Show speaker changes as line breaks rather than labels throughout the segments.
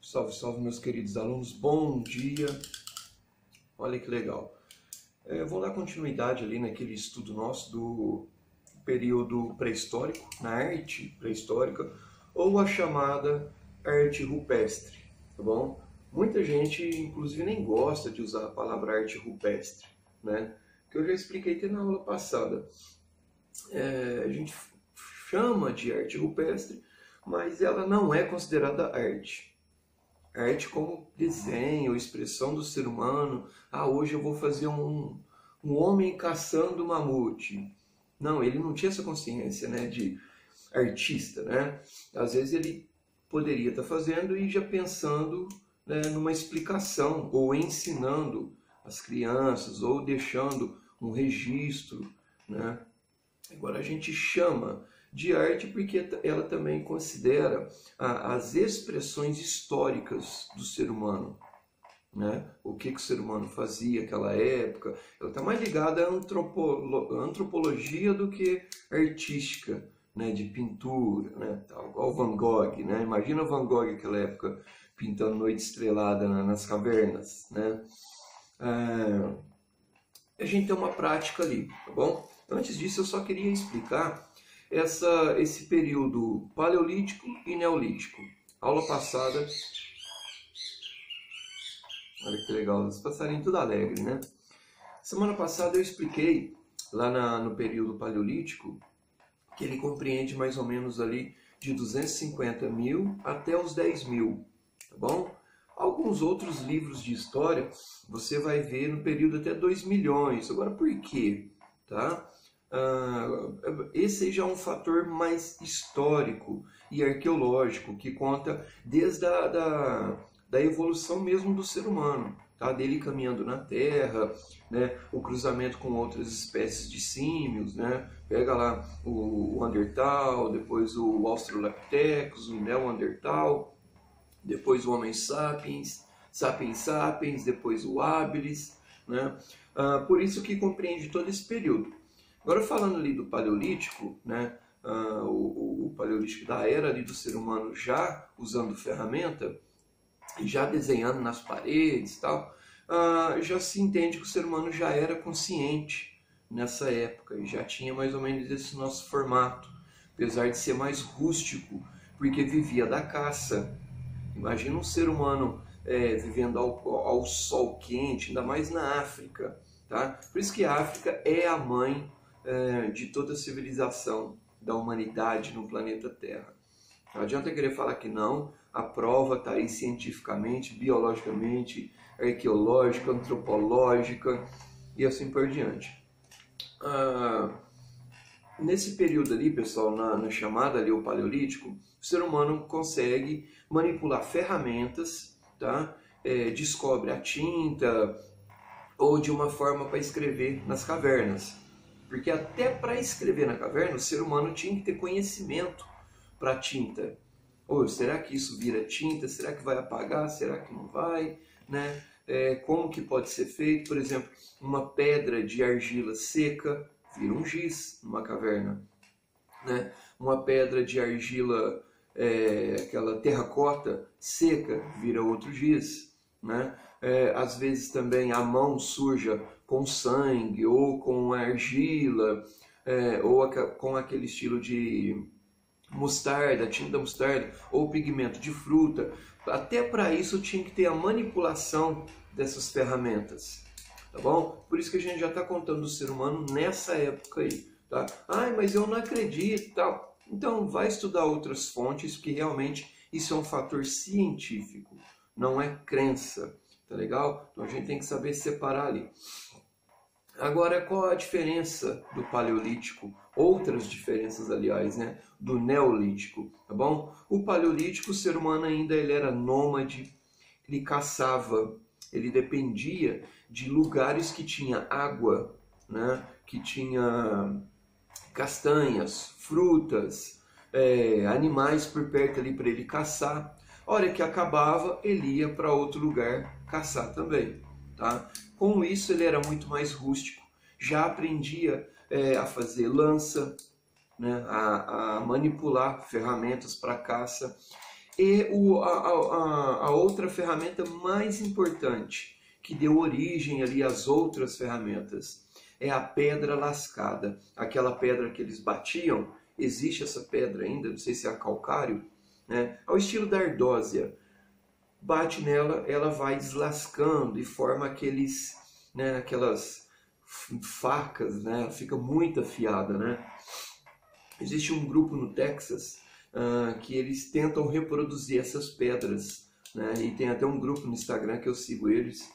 Salve, salve, meus queridos alunos, bom dia. Olha que legal. Eu vou dar continuidade ali naquele estudo nosso do período pré-histórico, na arte pré-histórica, ou a chamada arte rupestre, tá bom? Muita gente, inclusive, nem gosta de usar a palavra arte rupestre, né? Que eu já expliquei até na aula passada. A gente chama de arte rupestre, mas ela não é considerada arte. Arte como desenho, expressão do ser humano. Hoje eu vou fazer um homem caçando mamute. Não, ele não tinha essa consciência, né, de artista, né? Às vezes ele poderia estar fazendo e já pensando, né, numa explicação, ou ensinando as crianças, ou deixando um registro, né? Agora a gente chama de arte porque ela também considera as expressões históricas do ser humano, né? O que o ser humano fazia naquela época. Ela está mais ligada à antropologia do que artística, né? De pintura, né? Tal, igual Van Gogh, né? Imagina Van Gogh naquela época pintando Noite Estrelada nas cavernas, né? A gente tem uma prática ali, tá bom? Antes disso, eu só queria explicar esse período paleolítico e neolítico. Aula passada, olha que legal, os passarinhos tudo alegre, né? Semana passada eu expliquei, lá no período paleolítico, que ele compreende mais ou menos ali de 250 mil até os 10 mil, tá bom? Alguns outros livros de história você vai ver no período até 2 milhões. Agora, por quê? Tá? Esse já é um fator mais histórico e arqueológico, que conta desde da evolução mesmo do ser humano, tá? Dele caminhando na Terra, né? O cruzamento com outras espécies de símios, né? Pega lá o Neandertal, depois o Australopithecus, o Neandertal, depois o Homo sapiens, sapiens sapiens, depois o habilis, né? Por isso que compreende todo esse período. Agora falando ali do Paleolítico, né? O Paleolítico da era ali do ser humano já usando ferramenta, já desenhando nas paredes e tal, já se entende que o ser humano já era consciente nessa época e já tinha mais ou menos esse nosso formato, apesar de ser mais rústico, porque vivia da caça. Imagina um ser humano vivendo ao sol quente, ainda mais na África, tá? Por isso que a África é a mãe de toda a civilização da humanidade no planeta Terra. Não adianta querer falar que não, a prova está aí cientificamente, biologicamente, arqueológica, antropológica e assim por diante. Nesse período ali, pessoal, na chamada ali, o Paleolítico, o ser humano consegue manipular ferramentas, tá? Descobre a tinta ou de uma forma para escrever nas cavernas. Porque até para escrever na caverna, o ser humano tinha que ter conhecimento para a tinta. Será que isso vira tinta? Será que vai apagar? Será que não vai? Né? Como que pode ser feito? Por exemplo, uma pedra de argila seca vira um giz numa caverna, né? Uma pedra de argila, aquela terracota seca, vira outro giz, né? Às vezes também a mão suja com sangue, ou com argila, ou com aquele estilo de mostarda, tinta mostarda, ou pigmento de fruta. Até para isso tinha que ter a manipulação dessas ferramentas. Tá bom? Por isso que a gente já está contando do ser humano nessa época aí, tá? Mas eu não acredito e tal. Então vai estudar outras fontes, que realmente isso é um fator científico, não é crença, tá legal? Então a gente tem que saber separar ali. Agora, qual a diferença do Paleolítico? Outras diferenças, aliás, né? Do Neolítico, tá bom? O Paleolítico, o ser humano ainda ele era nômade, ele caçava, ele dependia de lugares que tinha água, né? Que tinha castanhas, frutas, animais por perto ali para ele caçar. A hora que acabava, ele ia para outro lugar caçar também, tá? Com isso, ele era muito mais rústico, já aprendia a fazer lança, né? A manipular ferramentas para caça. E a outra ferramenta mais importante, que deu origem ali às outras ferramentas, é a pedra lascada. Aquela pedra que eles batiam, existe essa pedra ainda, não sei se é calcário, né? Ao estilo da ardósia. Bate nela, ela vai deslascando e forma aqueles, né, aquelas facas, né? Ela fica muito afiada, né? Existe um grupo no Texas que eles tentam reproduzir essas pedras, né? E tem até um grupo no Instagram que eu sigo eles,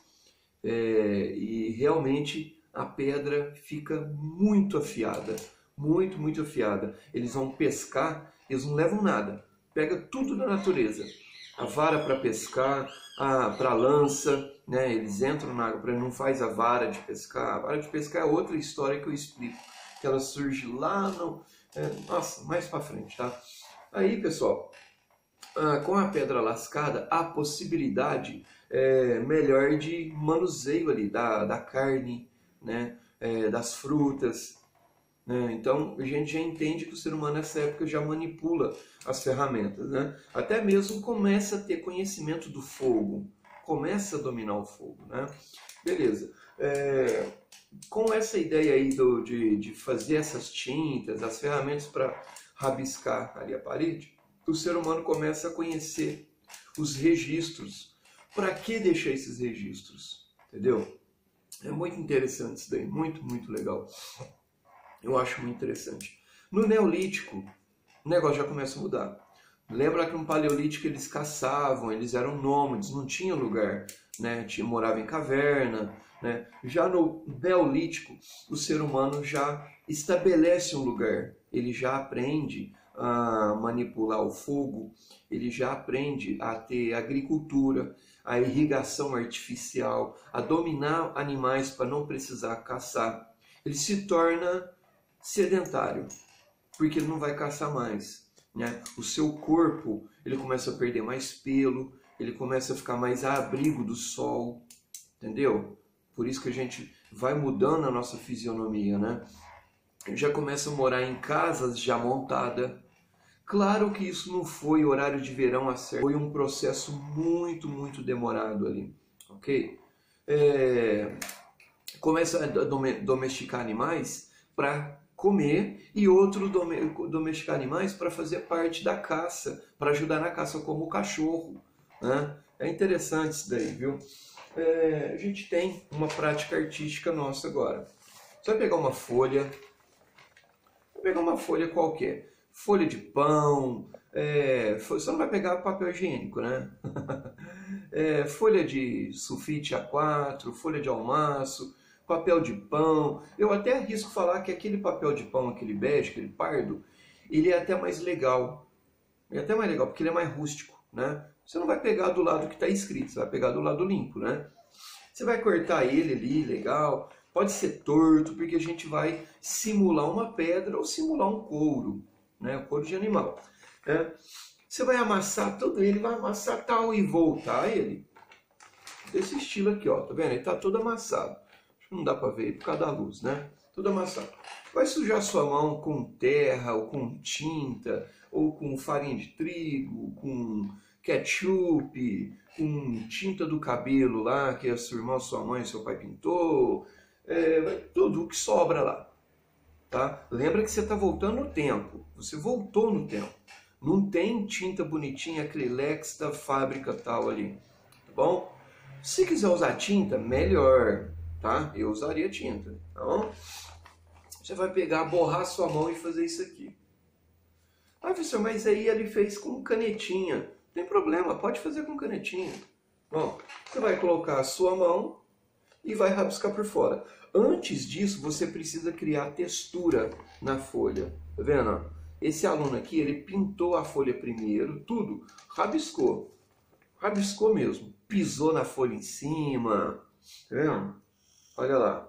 e realmente a pedra fica muito afiada, muito afiada. Eles vão pescar, eles não levam nada, pega tudo da natureza. A vara para pescar, para a lança, né? Eles entram na água, não faz a vara de pescar. A vara de pescar é outra história que eu explico, que ela surge lá no... mais para frente, tá? Aí, pessoal, com a pedra lascada, há possibilidade melhor de manuseio ali da carne, né? Das frutas, né? Então a gente já entende que o ser humano nessa época já manipula as ferramentas, né? Até mesmo começa a ter conhecimento do fogo, começa a dominar o fogo, né? Beleza. Com essa ideia aí de fazer essas tintas, as ferramentas para rabiscar ali a parede, o ser humano começa a conhecer os registros. Para que deixar esses registros? Entendeu? É muito interessante isso daí, muito legal. Eu acho muito interessante. No Neolítico, o negócio já começa a mudar. Lembra que no Paleolítico eles caçavam, eles eram nômades, não tinham lugar, né? Morava em caverna, né? Já no Neolítico, o ser humano já estabelece um lugar, ele já aprende a manipular o fogo, ele já aprende a ter agricultura, a irrigação artificial, a dominar animais para não precisar caçar. Ele se torna sedentário, porque ele não vai caçar mais, né? O seu corpo, ele começa a perder mais pelo, ele começa a ficar mais a abrigo do sol, entendeu? Por isso que a gente vai mudando a nossa fisionomia, né? Já começa a morar em casas já montada. Claro que isso não foi horário de verão a certo, foi um processo muito demorado ali, ok? Começa a domesticar animais para comer e outro domesticar animais para fazer parte da caça, para ajudar na caça, como o cachorro, né? É interessante isso daí, viu? A gente tem uma prática artística nossa agora. Você vai pegar uma folha qualquer, folha de pão, você não vai pegar papel higiênico, né? Folha de sulfite A4, folha de almaço, papel de pão. Eu até arrisco falar que aquele papel de pão, aquele bege, aquele pardo, ele é até mais legal. É até mais legal, porque ele é mais rústico, né? Você não vai pegar do lado que está escrito, você vai pegar do lado limpo, né? Você vai cortar ele ali, legal. Pode ser torto, porque a gente vai simular uma pedra ou simular um couro, né? O couro de animal, né? Você vai amassar todo ele, vai amassar tal e voltar ele. Desse estilo aqui, ó, tá vendo? Ele tá todo amassado. Não dá para ver por causa da luz, né? Tudo amassado. Vai sujar sua mão com terra, ou com tinta, ou com farinha de trigo, com ketchup, com tinta do cabelo lá, que a sua irmã, sua mãe, seu pai pintou, tudo o que sobra lá, tá? Lembra que você está voltando no tempo, você voltou no tempo. Não tem tinta bonitinha, acrylex da fábrica tal ali, tá bom? Se quiser usar tinta, melhor, tá? Eu usaria tinta, tá bom? Você vai pegar, borrar sua mão e fazer isso aqui. Ah, professor, mas aí ele fez com canetinha. Não tem problema, pode fazer com canetinha. Bom, você vai colocar a sua mão e vai rabiscar por fora. Antes disso, você precisa criar textura na folha. Tá vendo? Esse aluno aqui, ele pintou a folha primeiro, tudo, rabiscou. Rabiscou mesmo. Pisou na folha em cima. Tá vendo? Olha lá.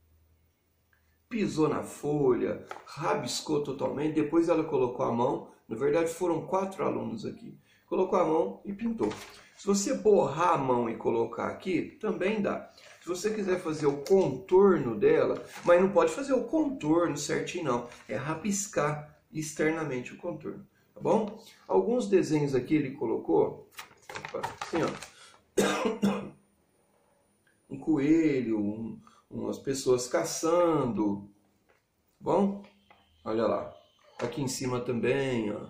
Pisou na folha, rabiscou totalmente, depois ela colocou a mão, na verdade foram 4 alunos aqui, colocou a mão e pintou. Se você borrar a mão e colocar aqui, também dá. Se você quiser fazer o contorno dela, mas não pode fazer o contorno certinho não, é rabiscar externamente o contorno. tá bom? Alguns desenhos aqui ele colocou, assim, ó, um coelho, umas pessoas caçando, tá bom? Olha lá, aqui em cima também, ó,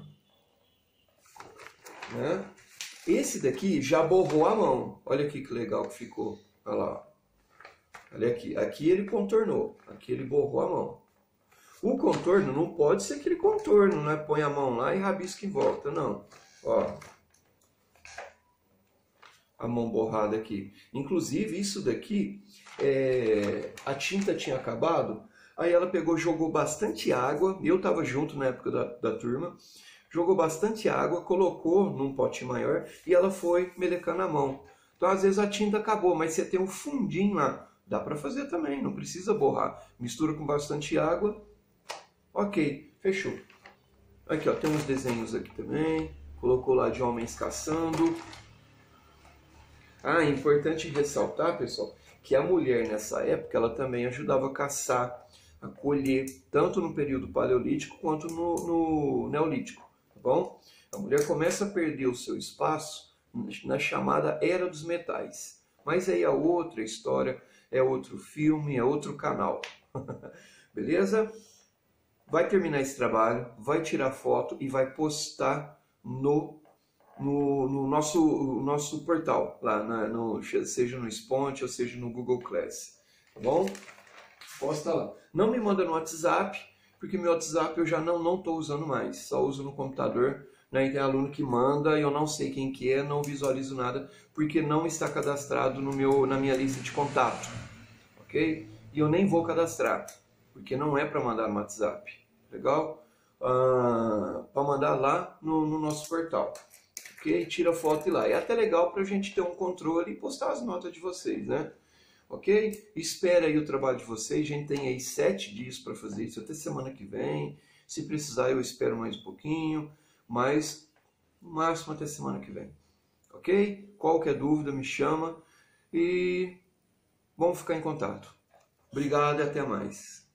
né? Esse daqui já borrou a mão, olha aqui que legal que ficou, olha lá, olha aqui, aqui ele contornou, aqui ele borrou a mão. O contorno não pode ser aquele contorno, né? Põe a mão lá e rabisca em volta, não. Ó, a mão borrada aqui. Inclusive, isso daqui, a tinta tinha acabado, aí ela pegou, jogou bastante água, eu estava junto na época da turma, jogou bastante água, colocou num pote maior e ela foi melecando a mão. Então, às vezes a tinta acabou, mas você tem um fundinho lá, dá para fazer também, não precisa borrar. Mistura com bastante água. Ok, fechou. Aqui, ó, tem uns desenhos aqui também. Colocou lá de homens caçando. Ah, é importante ressaltar, pessoal, que a mulher nessa época, ela também ajudava a caçar, a colher, tanto no período paleolítico quanto no neolítico, tá bom? A mulher começa a perder o seu espaço na chamada Era dos Metais. Mas aí é outra história, é outro filme, é outro canal. Beleza? Vai terminar esse trabalho, vai tirar foto e vai postar no nosso portal, lá seja no Sponte ou seja no Google Class, tá bom? Posta lá. Não me manda no WhatsApp, porque meu WhatsApp eu já não estou usando mais, só uso no computador, né? E tem aluno que manda e eu não sei quem que é, não visualizo nada, porque não está cadastrado na minha lista de contato, ok? E eu nem vou cadastrar, porque não é para mandar no WhatsApp, legal? Para mandar lá no nosso portal, ok? Tira foto e lá. É até legal para a gente ter um controle e postar as notas de vocês, né? Ok? Espera aí o trabalho de vocês, a gente tem aí 7 dias para fazer isso, até semana que vem. Se precisar eu espero mais um pouquinho, mas no máximo até semana que vem, ok? Qualquer dúvida me chama e vamos ficar em contato. Obrigado e até mais.